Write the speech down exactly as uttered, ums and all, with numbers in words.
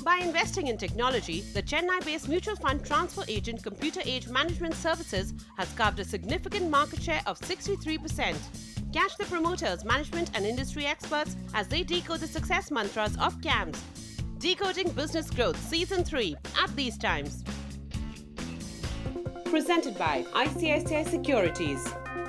By investing in technology, the Chennai-based mutual fund transfer agent Computer Age Management Services has carved a significant market share of sixty-three percent. Catch the promoters, management and industry experts as they decode the success mantras of C A M S. Decoding Business Growth Season three at these times. Presented by I C I C I Securities.